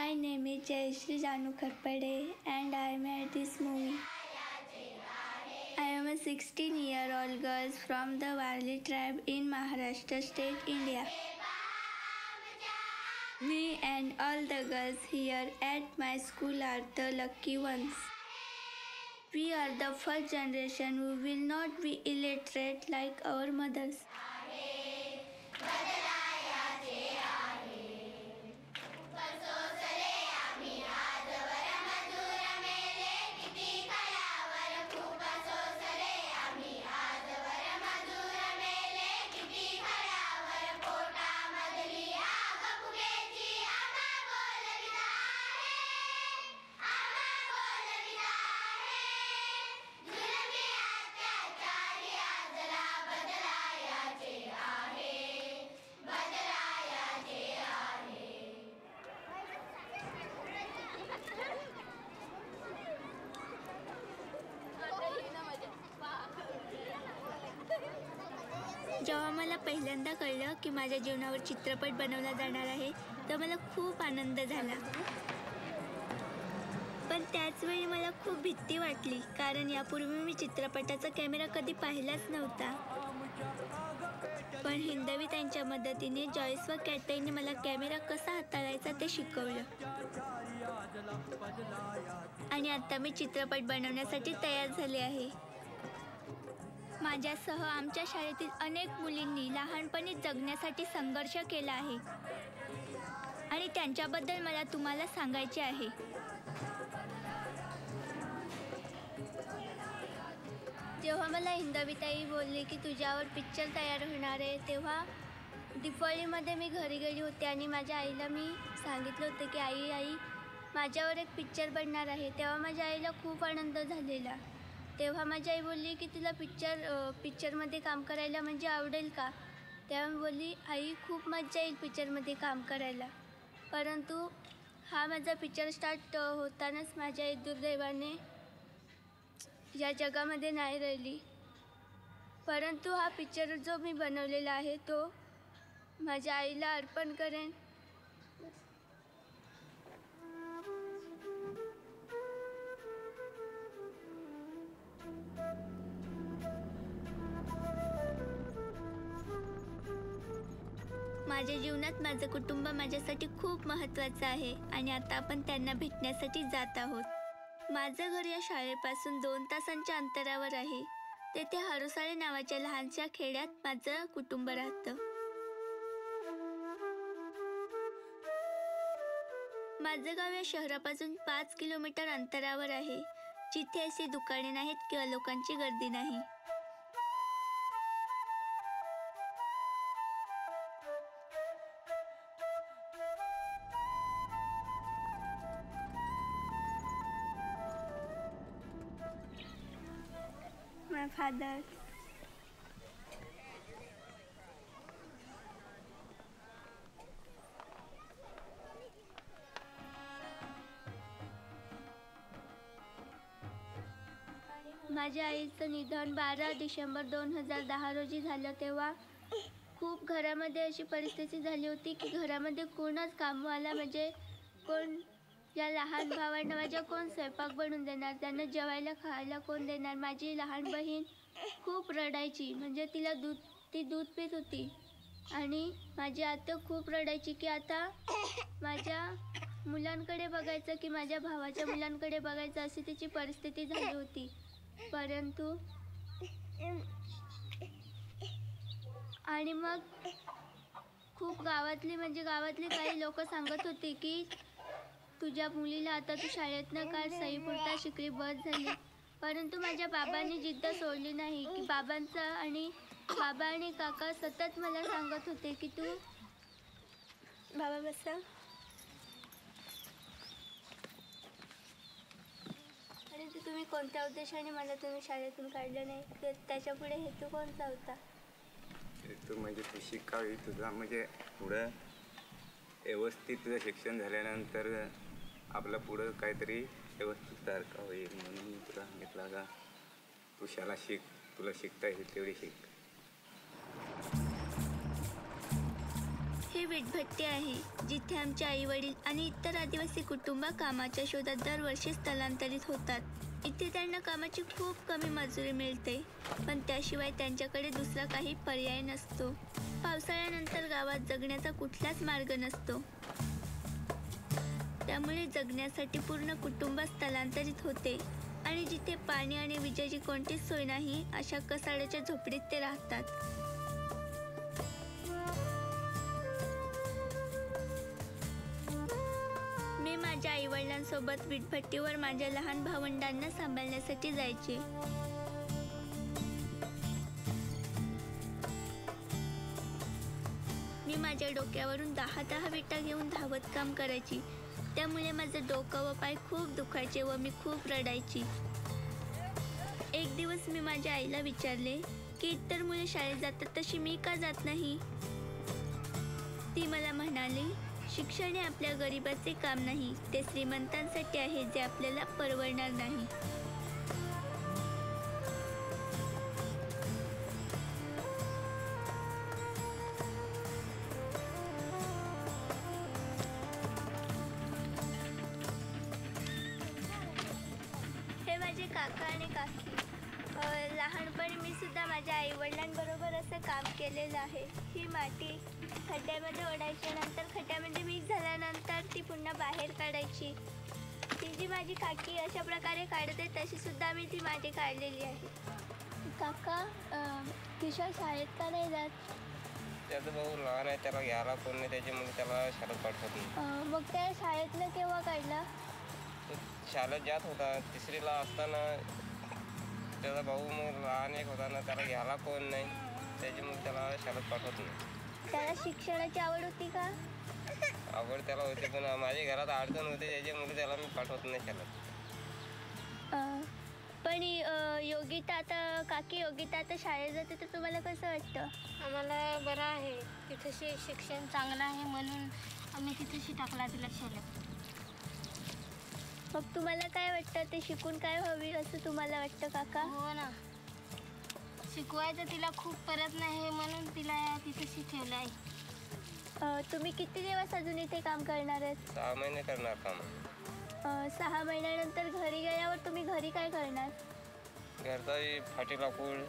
My name is Jayashree Janu Kharpade and I made this movie. I am a 16-year-old girl from the Warli tribe in Maharashtra state, India. Me and all the girls here at my school are the lucky ones. We are the first generation who will not be illiterate like our mothers. जेव्हा मला पहिल्यांदा कळलं की माझ्या जीवनावर चित्रपट बनवला जाणार आहे तर मला खूप आनंद झाला. पण त्याच वेळी मला खूप भीती वाटली कारण यापूर्वी मी चित्रपटाचा कॅमेरा कधी पाहिलाच नव्हता. पण हिंदवी त्यांच्या मदतीने जॉयस व कॅटाईने मला कॅमेरा कसा हाताळायचा ते शिकवलं. आणि आता मी चित्रपट बनवण्यासाठी तयार झाले आहे. माझ्यासह आमच्या शाळेतील अनेक मुलींनी लहानपणी जगण्यासाठी संघर्ष केला आहे आणि त्यांच्याबद्दल मला तुम्हाला सांगायचे आहे. जेव्हा मला हिंदवीताई बोलली की तुझ्यावर पिक्चर तयार होणार आहे तेव्हा दिवाळीमध्ये मी घरी गेली होते आणि माझ्या आईला मी सांगितलं होतं की आई माझ्यावर एक पिक्चर बनणार आहे. तेव्हा माझ्या आईला खूप आनंद झालेला. तेव्हा माझी आई बोलली की तुला पिक्चरमध्ये काम करायला म्हणजे आवडेल का. तेव्हा मी बोलली आई खूप मजा येईल पिक्चरमध्ये काम करायला. परंतु हा माझा पिक्चर स्टार्ट होतानाच माझ्या आई दुर्दैवाने या जगामध्ये नाही राहिली. परंतु हा पिक्चर जो मी बनवलेला आहे तो माझ्या आईला अर्पण करेन. माझ्या जीवनात माझं कुटुंब माझ्यासाठी खूप महत्त्वाचं आहे आणि आता आपण त्यांना भेटण्यासाठी जात आहोत. माझं घर या शाळेपासून 2 तासांच्या अंतरावर आहे. तेथे हरुसाळे नावाच्या लहानशा खेड्यात माझं कुटुंब राहतं. माझं गाव या शहरापासून 5 किलोमीटर अंतरावर आहे, जिथे अशी दुकाने नाहीत किंवा लोकांची गर्दी नाही. My father. माझ्या आईचं निधन 12 डिसेंबर 2010 रोजी झालं. तेव्हा खूप घरामध्ये अशी परिस्थिती झाली होती की घरामध्ये कोणच कामवाला म्हणजे कोण या लहान भावांना माझ्या कोण स्वयंपाक बनवून देणार, त्यांना जेवायला खायला कोण देणार. माझी लहान बहीण खूप रडायची म्हणजे ती दूध पीत होती आणि माझी आत्या खूप रडायची की आता माझ्या मुलांकडे बघायचं की माझ्या भावाच्या मुलांकडे बघायचं, अशी तिची परिस्थिती झाली होती. परंतु आणि मग खूप गावातली काही लोक सांगत होती की तुझ्या मुलीला आता तू शाळेतनं काढ, सईपुरता शिकली बस झाली. परंतु माझ्या बाबांनी जिद्द सोडली नाही की बाबा आणि काका सतत मला सांगत होते की तू बाबा बसा आणि तुम्ही कोणत्या उद्देशाने मला तुम्ही शाळेतून काढलं नाही, तर त्याच्या पुढे हेतू कोणता होता. हेतू म्हणजे तू शिकावी, तुझा म्हणजे पुढं व्यवस्थित तुझं शिक्षण झाल्यानंतर आपलं पुढं काहीतरी व्यवस्थित सारखं होईल म्हणून मी तुला सांगितलं का तू शाळा शिक, तुला शिकता येईल तेवढी शिक. हे वीटभट्टी आहे जिथे आमचे आई वडील आणि इतर आदिवासी कुटुंब कामाच्या शोधात दरवर्षी स्थलांतरित होतात. इथे त्यांना कामाची खूप कमी मजुरी मिळते, पण त्याशिवाय त्यांच्याकडे दुसरा काही पर्याय नसतो. पावसाळ्यानंतर गावात जगण्याचा कुठलाच मार्ग नसतो. त्यामुळे जगण्यासाठी पूर्ण कुटुंब स्थलांतरित होते आणि जिथे पाणी आणि विजेची कोणतीच सोय नाही अशा कसाड्याच्या झोपडीत ते राहतात. मी माझ्या आईवडिलांसोबत वीटभट्टीवर माझ्या लहान भावंडांना सांभाळण्यासाठी जायचे. मी माझ्या डोक्यावरून 10 विटा घेऊन धावत काम करायची. त्यामुळे माझं डोकं व पाय खूप दुखायचे व मी खूप रडायची. एक दिवस मी माझ्या आईला विचारले की इतर मुले शाळेत जातात तशी मी का जात नाही. ती मला म्हणाली, शिक्षण हे आपल्या गरिबाचे काम नाही, ते श्रीमंतांसाठी आहे जे आपल्याला परवडणार नाही. हे माझे काका आणि काकी. लहानपणी मी सुद्धा माझ्या आईवडिलांबरोबर असं काम केलेलं आहे. ही माती खड्ड्यामध्ये ओढायची, नंतर खड्ड्यामध्ये मिक्स झाल्यानंतर ती पुन्हा बाहेर काढायची. ती जी माझी काकी अशा प्रकारे काढते तशी सुद्धा मी ती माती काढलेली आहे. काका, किशोर शाळेत का नाही जात? त्याचा भाऊ लहान आहे, त्याला घ्यायला कोण नाही, त्याच्यामुळे त्याला शाळेत पाठवत नाही. मग त्या शाळेतनं केव्हा काढलं? तो शाळेत जात होता, तिसरीला असताना त्याचा भाऊ मग लहान एक होता ना, त्याला घ्यायला कोण नाही, त्याच्यामुळे त्याला शाळेत पाठवत नाही. त्याला शिक्षणाची आवड होती का? आवड त्याला होती, पण माझ्या घरात अडचण होते, त्याच्यामुळे त्याला मी पाठवत नाही शाळेत. पण योगिता आता शाळेत जाते, तर तुम्हाला कसं वाटतं? आम्हाला बरं आहे, तिथं शिक्षण चांगलं आहे म्हणून आम्ही तिथेशी टाकला तिला शाळेत. मग तुम्हाला काय वाटतं, ते शिकून काय व्हावी असं तुम्हाला वाटतं काका? हो ना, शिकवायचं तिला खूप परत नाही म्हणून तिला तिथेशी ठेवलं आहे. तुम्ही किती दिवस अजून इथे काम करणार आहेत? 6 महिने करणार काम. 6 महिन्यानंतर घरी गेल्यावर तुम्ही घरी काय करणार? घरचा फाटी लाकूड.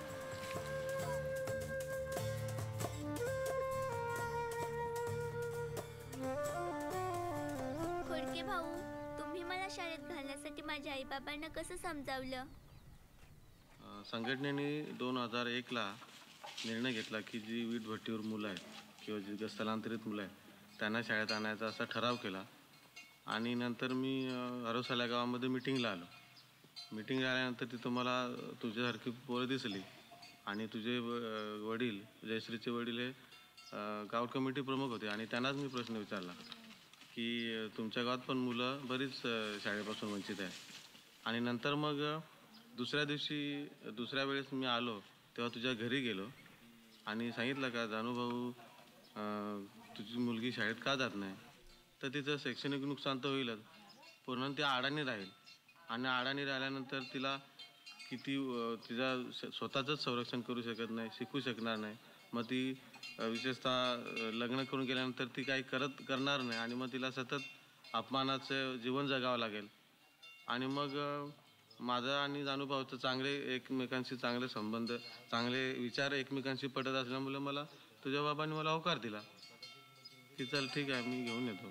खोडके भाऊ, तुम्ही मला शाळेत घालण्यासाठी माझ्या आईबाबांना कसं समजावलं? संघटनेने 2001ला निर्णय घेतला की जी वीटभट्टीवर मुलं आहेत किंवा जी स्थलांतरित मुलं आहेत त्यांना शाळेत आणायचा असा ठराव केला. आणि नंतर मी हरोसाला गावामध्ये मिटिंगला आलो. मिटिंगला आल्यानंतर तिथं मला तुझ्यासारखी पोरं दिसली आणि तुझे वडील, जयश्रीचे वडील हे गाव कमिटी प्रमुख होते आणि त्यांनाच मी प्रश्न विचारला की तुमच्या गावात पण मुलं बरीच शाळेपासून वंचित आहे. आणि नंतर मग दुसऱ्या वेळेस मी आलो तेव्हा तुझ्या घरी गेलो आणि सांगितलं का जाणूभाऊ तुझी मुलगी शाळेत का जात नाही, तर तिचं शैक्षणिक नुकसान तर होईलच, पूर्ण ती अडाणी राहील आणि अडाणी राहिल्यानंतर तिला तिचा स्वतःचंच संरक्षण करू शकत नाही, शिकू शकणार नाही. मग ती विशेषतः लग्न करून गेल्यानंतर ती काही करणार नाही आणि मग तिला सतत अपमानाचं जीवन जगावं लागेल. आणि मग माझा आणि जाणूभाऊचं एकमेकांशी चांगले संबंध, चांगले विचार एकमेकांशी पटत असल्यामुळे मला तुझ्या बाबांनी मला होकार दिला की चल ठीक आहे, मी घेऊन येतो.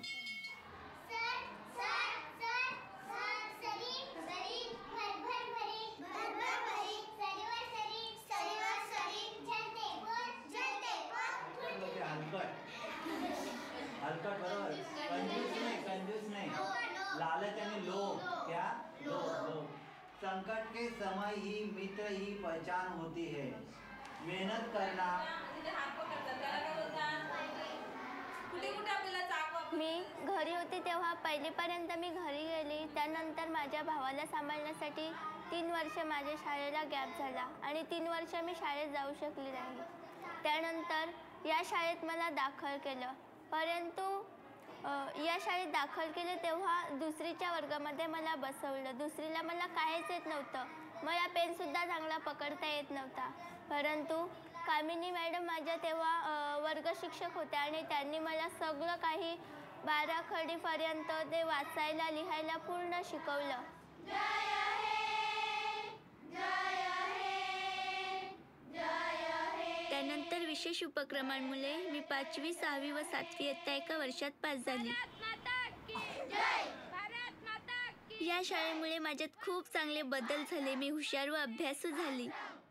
हलकट बरोबर, कंजूस नहीं, लालच यानी लोभ, क्या लोभ. संकट के समय ही मित्र ही पहचान होती है. मेहनत करना. मी घरी होते तेव्हा पहिलीपर्यंत मी घरी गेली. त्यानंतर माझ्या भावाला सांभाळण्यासाठी 3 वर्ष माझ्या शाळेला गॅप झाला आणि 3 वर्ष मी शाळेत जाऊ शकली नाही. त्यानंतर या शाळेत मला दाखल केलं, परंतु या शाळेत दाखल केलं तेव्हा 2रीच्या वर्गामध्ये मला बसवलं. 2रीला मला काहीच येत नव्हतं, मला पेनसुद्धा चांगला पकडता येत नव्हता. परंतु कामिनी मॅडम माझ्या तेव्हा वर्ग शिक्षक होत्या आणि त्यांनी मला सगळं काही 12 खडीपर्यंत ते वाचायला लिहायला पूर्ण शिकवलं. त्यानंतर विशेष उपक्रमांमुळे मी 5वी, 6वी व 7वी इयत्ता एका वर्षात पास झाली. या शाळेमुळे माझ्यात खूप चांगले बदल झाले. मी हुशार व अभ्यासू झाली.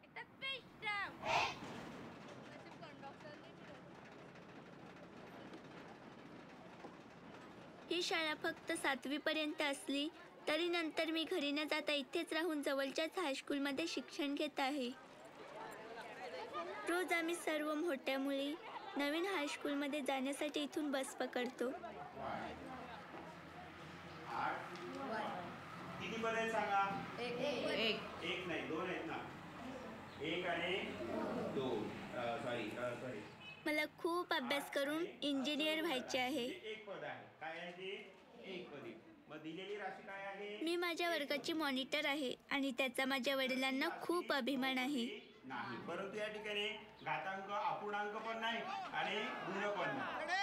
ही शाळा फक्त 7वी पर्यंत असली तरी नंतर मी घरी न जाता इथेच राहून जवळच्याच हायस्कूलमध्ये शिक्षण घेत आहे. रोज आम्ही सर्व मोठ्या मुली नवीन हायस्कूलमध्ये जाण्यासाठी इथून बस पकडतो. किती पद आहेत सांगा? एक नाही, 2 आहेत ना. 1 आणि 2. सॉरी. मला खूप अभ्यास करून इंजिनियर व्हायचे आहे. एक पद आहे. काय आहे ते? एक पदी. मग दिलेली राशी काय आहे? मी माझ्या वर्गाची मॉनिटर आहे आणि त्याचा माझ्या वडिलांना खूप अभिमान आहे. नाही, परंतु या ठिकाणी घातांक, अपूर्णांक पण नाही आणि गुण पण नाही.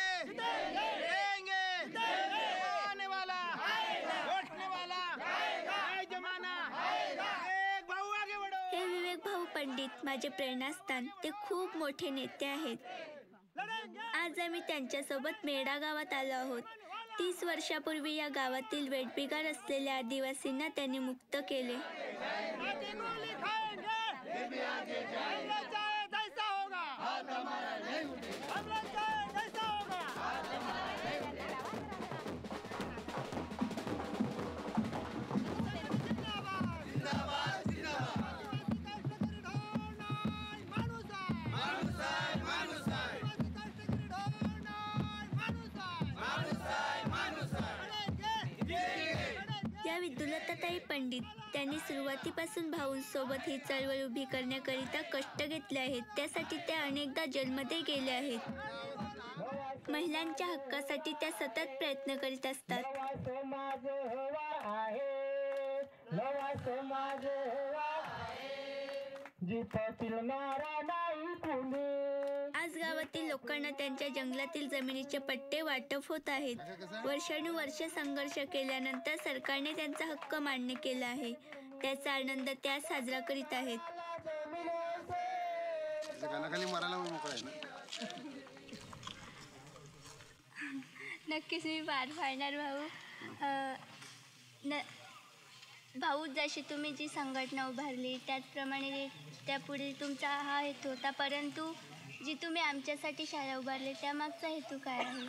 हे विवेक भाऊ पंडित माझे प्रेरणास्थान. ते खूप मोठे नेते आहेत. आज आम्ही त्यांच्यासोबत मेढा गावात आलो आहोत. 30 वर्षापूर्वी या गावातील वेठबिगार असलेल्या आदिवासींना त्यांनी मुक्त केले. या विद्युलताताई पंडित त्यांनी सुरुवातीपासून भाऊंसोबत ही चळवळ उभी करण्याकरिता कष्ट घेतले आहेत. त्यासाठी त्या अनेकदा जेलमध्ये गेल्या आहेत. महिलांच्या हक्कासाठी त्या सतत प्रयत्न करीत असतात. आज गावातील लोकांना त्यांच्या जंगलातील जमिनीचे पट्टे वाटप होत आहेत. वर्षानुवर्ष संघर्ष केल्यानंतर सरकारने त्यांचा हक्क मान्य केला आहे. त्याचा आनंद त्या साजरा करीत आहेत. नक्कीच मी पार पाडणार भाऊ. जशी तुम्ही जी संघटना उभारली त्याचप्रमाणे त्यापुढे तुमचा हा हेतू होता, परंतु जी तुम्ही आमच्यासाठी शाळा उभारली त्यामागचा हेतू काय आहे?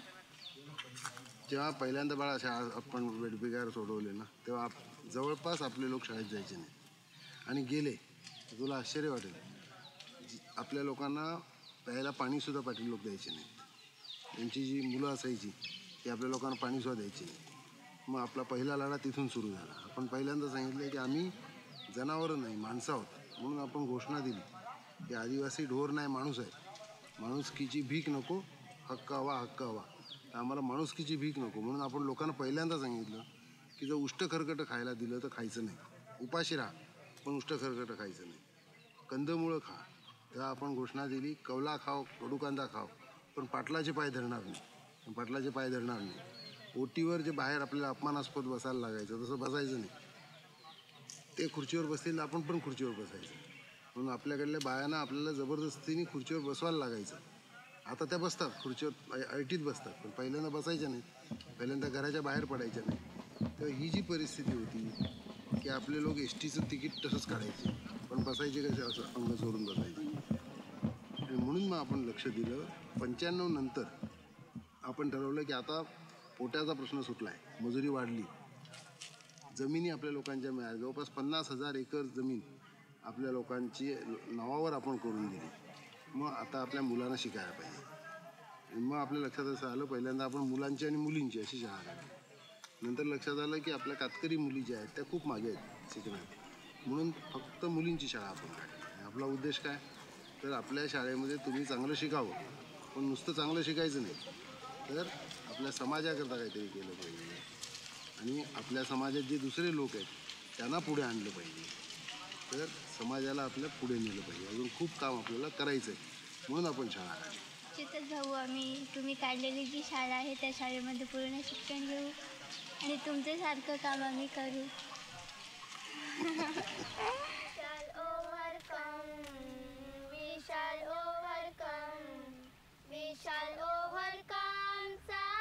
जेव्हा पहिल्यांदा बाळा शाळा आपण वेठबिगार सोडवले ना, तेव्हा जवळपास आपले लोक शाळेत जायचे नाही आणि गेले. तुला आश्चर्य वाटेल, आपल्या लोकांना प्यायला पाणीसुद्धा पाटील लोक द्यायचे नाही. त्यांची जी मुलं असायची ती आपल्या लोकांना पाणीसुद्धा द्यायची नाही. मग आपला पहिला लढा तिथून सुरू झाला. आपण पहिल्यांदा सांगितलं की आम्ही जनावरं नाही माणसं आहोत, म्हणून आपण घोषणा दिली की आदिवासी ढोर नाही माणूस आहे. माणुसकीची भीक नको, हक्क हवा, हक्क हवा. आम्हाला माणुसकीची भीक नको, म्हणून आपण लोकांना पहिल्यांदा सांगितलं की जर उष्ट खरकटं खायला दिलं तर खायचं नाही. उपाशी राहा पण उष्ट खरकटं खायचं नाही. कंदमुळं खा. तेव्हा आपण घोषणा दिली, कवला खाव, कडू कांदा खाव, पण पाटलाचे पाय धरणार नाही. पाटलाचे पाय धरणार नाही. ओटीवर जे बाहेर आपल्याला अपमानास्पद बसायला लागायचं तसं बसायचं नाही. ते खुर्चीवर बसतील आपण पण खुर्चीवर बसायचं. म्हणून आपल्याकडल्या बायांना आपल्याला जबरदस्तीने खुर्चीवर बसवायला लागायचं. आता त्या बसतात खुर्चीवर, ऐटीत बसतात, पण पहिल्यांदा बसायच्या नाही. पहिल्यांदा घराच्या बाहेर पडायच्या नाही. तर ही जी परिस्थिती होती की आपले लोक एसटीचं तिकीट तसंच काढायचे, पण बसायचे कसे असं अंग चोरून बसायचे. आणि म्हणून मग आपण लक्ष दिलं. 95 नंतर आपण ठरवलं की आता पोट्याचा प्रश्न सुटला आहे, मजुरी वाढली, जमिनी आपल्या लोकांच्या मिळाल्या. जवळपास 50,000 एकर जमीन आपल्या लोकांची नावावर आपण करून दिली. मग आता आपल्या मुलांना शिकायला पाहिजे. आणि मग आपल्या लक्षात असं आलं, पहिल्यांदा आपण मुलांची आणि मुलींची अशी शाळा काढली. नंतर लक्षात आलं की आपल्या कातकरी मुली ज्या आहेत त्या खूप मागे आहेत शिकण्यात, म्हणून फक्त मुलींची शाळा आपण काढली. आपला उद्देश काय, तर आपल्या शाळेमध्ये तुम्ही चांगलं शिकावं, पण नुसतं चांगलं शिकायचं नाही, तर आपल्या समाजाकरता काहीतरी केलं पाहिजे आणि आपल्या समाजात जे दुसरे लोक आहेत त्यांना पुढे आणलं पाहिजे. तर समाजाला आपल्या पुढे नेलं पाहिजे. अजून खूप काम आपल्याला करायचं आहे, म्हणून आपण शाळा काढली. तिथेच भाऊ आम्ही तुम्ही काढलेली जी शाळा आहे त्या शाळेमध्ये पूर्ण शिक्षण घेऊ आणि तुमच्यासारखं काम आम्ही करू. We shall overcome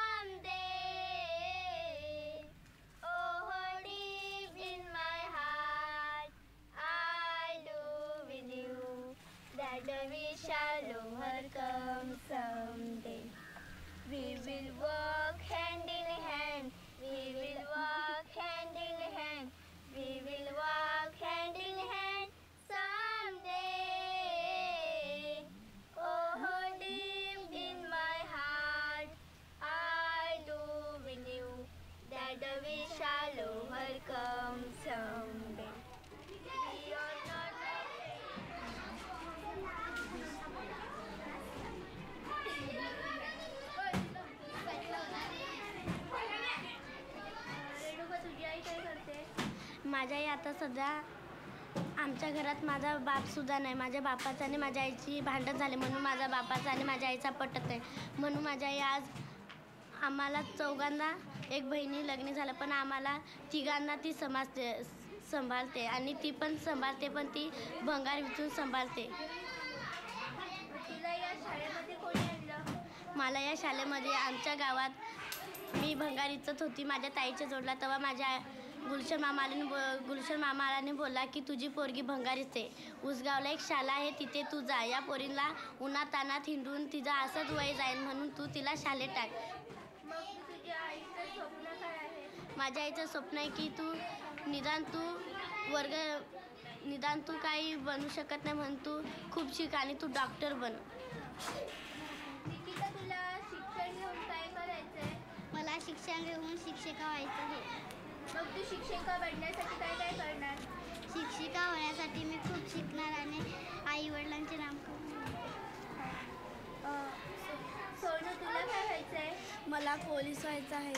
someday. Oh, deep in my heart, I do believe that we shall overcome someday. We will walk hand in hand. We will walk hand in hand. We will walk hand in hand someday. Oh, deep in my heart, I do believe that we shall overcome someday. We are not Renuka, तुझी आई काय करते? माझी आई आता सध्या आमच्या घरात माझा बापसुद्धा नाही. माझ्या बापाचं आणि माझ्या आईची भांडण झाले म्हणून माझ्या बापाचा आणि माझ्या आईचा पटत नाही. म्हणून माझ्या आई आज आम्हाला चौघांना एक बहिणी लग्न झालं, पण आम्हाला तिघांना ती सांभाळते आणि ती पण सांभाळते, पण ती भंगार विचून सांभाळते. तुला या शाळेमध्ये कोणी आणलं? मला या शाळेमध्ये आमच्या गावात मी भंगार इचत होती माझ्या ताईच्या जोडला, तेव्हा माझ्या गुलशन मामाने बोलला की तुझी पोरगी भंगारीच आहे. उसगावला एक शाळा आहे, तिथे तू जा. या पोरीला उन्हातानात हिंडून तिचं असंच वय जाईल, म्हणून तू तिला शाळेत टाक. मग तुझ्या आईचं स्वप्न काय आहे? माझ्या आईचं स्वप्न आहे की तू निदान तू काही बनू शकत नाही म्हणून तू खूप शिक आणि तू डॉक्टर बन. निकिता, तुला शिक्षण घेऊन काय करायचंय? मला शिक्षण घेऊन शिक्षिका व्हायचं आहे. मग तू शिक्षिका बनण्यासाठी काय काय करणार? शिक्षिका होण्यासाठी मी खूप शिकणार आणि आई वडिलांचे नाम सोनू, तुला काय व्हायचंय? मला पोलीस व्हायचं आहे.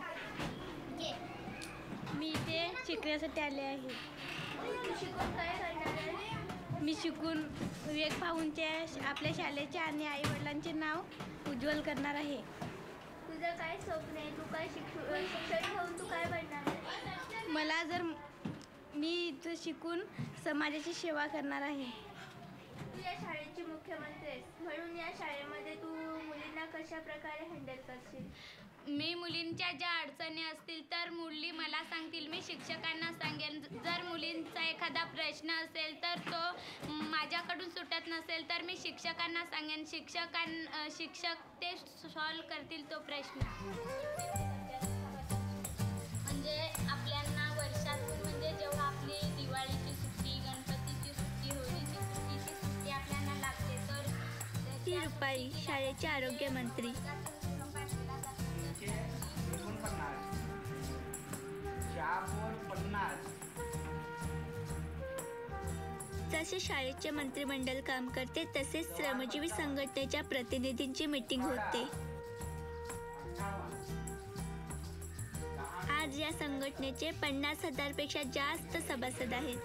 मी ते शिकण्यासाठी आले आहे. तू शिकून काय करणार आहे? मी शिकून विवेक भाऊंच्या आपल्या शाळेचे आणि आई वडिलांचे नाव उज्ज्वल करणार आहे. तुझं काय स्वप्न आहे? तू काय शिक्षण घेऊन तू काय बनणार आहे? मी इथं शिकून समाजाची सेवा करणार आहे. तू या शाळेची मुख्यमंत्री आहेस, म्हणून या शाळेमध्ये तू मुलींना कशा प्रकारे हँडल करशील? मी मुलींच्या ज्या अडचणी असतील तर मुली मला सांगतील, मी शिक्षकांना सांगेन. जर मुलींचा एखादा प्रश्न असेल तर तो माझ्याकडून सुटत नसेल तर मी शिक्षकांना सांगेन. शिक्षक ते सॉल्व करतील तो प्रश्न. म्हणजे आपल्यांना वर्षातून म्हणजे जेव्हा आपली दिवाळीची सुट्टी, गणपतीची सुट्टी, होळीची सुट्टीची सुट्टी आपल्याला लागते तर ती रुपाली, शाळेचे आरोग्यमंत्री. जसे शाळेचे मंत्रिमंडळ काम करते तसेच श्रमजीवी संघटनेच्या प्रतिनिधींची मीटिंग होते. आज या संघटनेचे 50,000 पेक्षा जास्त सभासद आहेत.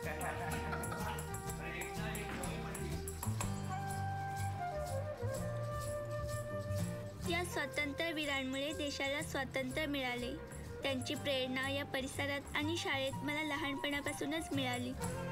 या स्वातंत्र्यवीरांमुळे देशाला स्वातंत्र्य मिळाले. त्यांची प्रेरणा या परिसरात आणि शाळेत मला लहानपणापासूनच मिळाली.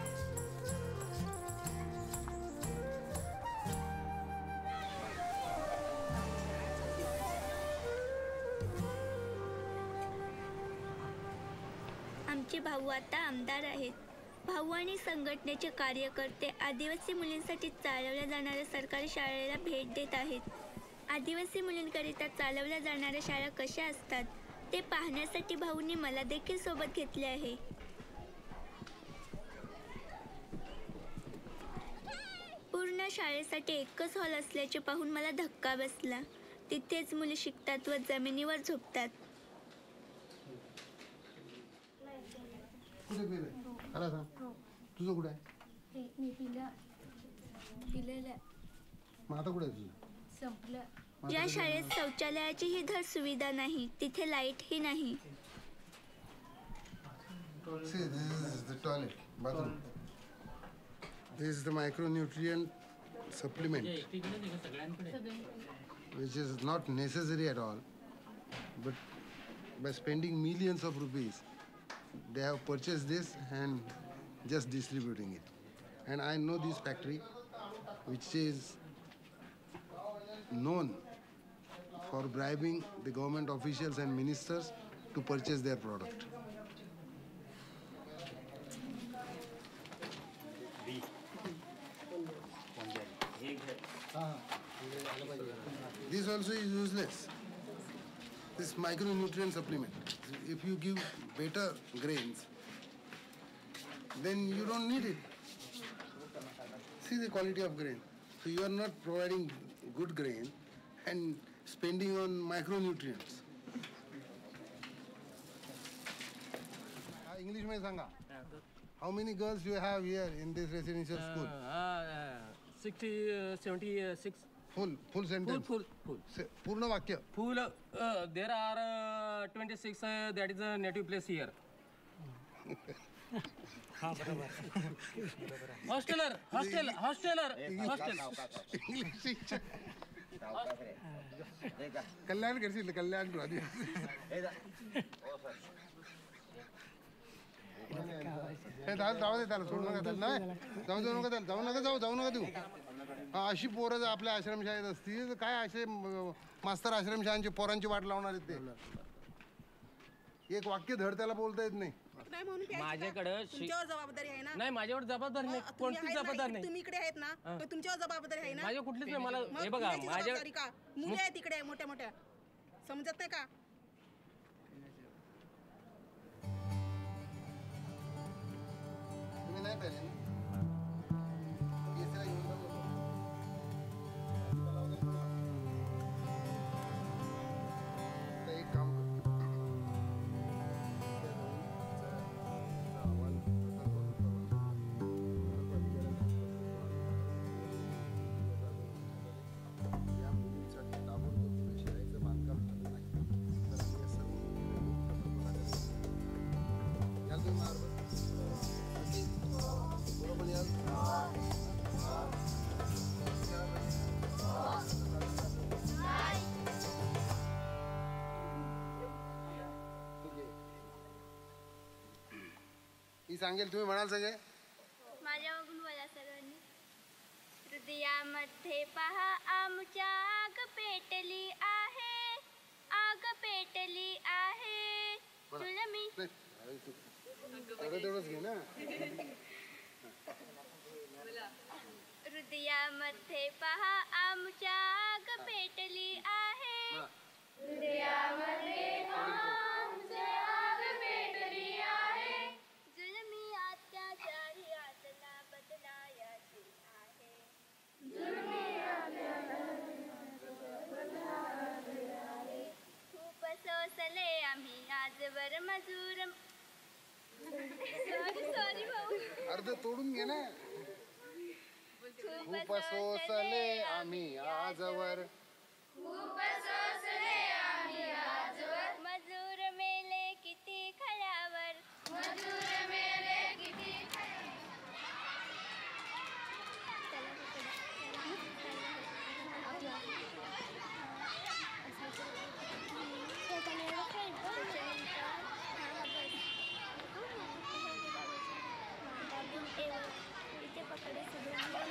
आमचे भाऊ आता आमदार आहेत. भाऊ आणि संघटनेचे कार्यकर्ते आदिवासी मुलींसाठी चालवल्या जाणाऱ्या सरकारी शाळेला भेट देत आहेत. आदिवासी मुलींकरिता चालवल्या जाणाऱ्या शाळा कशा असतात ते पाहण्यासाठी भाऊंनी मला देखील सोबत घेतले आहे. पूर्ण शाळेसाठी एकच हॉल असल्याचे पाहून मला धक्का बसला. तिथेच मुले शिकतात व जमिनीवर झोपतात. कुठे पिलंय? मला सांग. तुझं कुठे आहे? मी पिलेलं मग आता कुठे आहे तुझं? संपलं. या शाळेत शौचालयाचीही धड सुविधा नाही. तिथे लाईटही नाही. Toilet, bathroom. This is the micronutrient supplement, which is not necessary at all, but by spending millions of rupees, they have purchased this and just distributing it. And I know this factory, which is known for bribing the government officials and ministers to purchase their product. This also is useless. This micronutrient supplement. If you give better grains, then you don't need it. See the quality of grain. So you are not providing good grain and spending on micronutrients. English में सांगा. How many girls you have here in this residential school? 76. Full sentence. Full. पूर्ण वाक्य. Full. There are 26. That is a native place here. Hosteler. English. कल्याण करशील कल्याण आधी. जाऊ दे त्याला सोडू नका त्याला नाही जाऊ नका देऊ. अशी पोरं जर आपल्या आश्रमशाळेत असतील तर काय असे मास्तर आश्रमशाळांची पोरांची वाट लावणार आहेत ते. एक वाक्य धड त्याला बोलता येत नाही. माझ्याकडे तुमच्यावर जबाबदारी आहे ना. नाही माझ्यावर जबाबदारी नाही. कोणती जबाबदारी नाही. तुम्ही इकडे आहेत ना तर तुमच्यावर जबाबदारी आहे ना. माझ्या कुठलीच नाही. मला हे बघा माझ्या का मुली आहेत तिकडे मोठ्या मोठ्या समजत नाही का. तुम्ही नाही पाहिजे एक काम या मुलींसाठी ताबडतोब शाळेचं बांधकाम झालं नाही तर आम्ही या सर्व याल तुम्ही मार बरोबर याल. ही सांगेल तुम्ही म्हणाल सगळे. माझ्या बघून बोला सर्वांनी. हृदयामध्ये पहा आमच्या आग पेटली आहे, आग पेटली आहे. तुला मी तेवढंच घे ना. हृदयामध्ये पहा आमच्या आग पेटली आहे, हृदयामध्ये आमच्या आग पेटली आहे. जुलमी अत्याचारी आतला बदलायची आहे, खूप सोसले आम्ही आजवर मजूर. सॉरी भाऊ. अर्ध तोडून घे ना. खूप सोसले आम्ही आजवर, मजूर मेले किती खळ्यावर, मजूर मेले किती इथे पकडे सगळं.